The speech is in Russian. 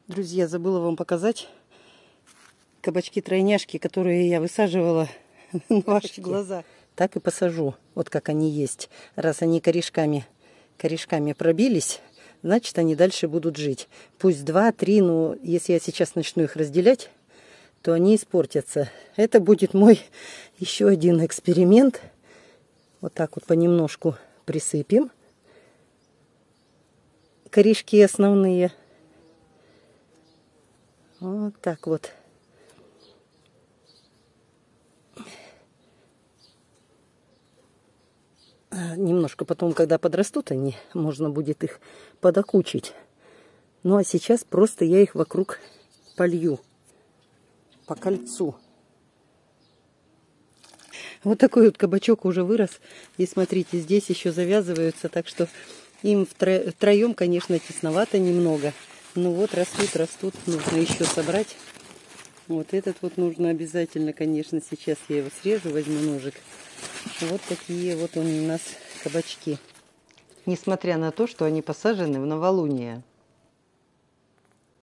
Друзья, забыла вам показать кабачки-тройняшки, которые я высаживала на ваши глаза. Так и посажу, вот как они есть. Раз они корешками пробились, значит, они дальше будут жить. Пусть 2-3, но если я сейчас начну их разделять, то они испортятся. Это будет мой еще один эксперимент. Вот так вот понемножку присыпем корешки основные. Вот так вот. Немножко потом, когда подрастут они, можно будет их подокучить. Ну а сейчас просто я их вокруг полью по кольцу. Вот такой вот кабачок уже вырос. И смотрите, здесь еще завязываются, так что им втроем, конечно, тесновато немного. Ну вот растут, нужно еще собрать. Вот этот вот нужно обязательно, конечно, сейчас я его срежу, возьму ножик. Вот такие вот у нас кабачки. Несмотря на то, что они посажены в новолуние.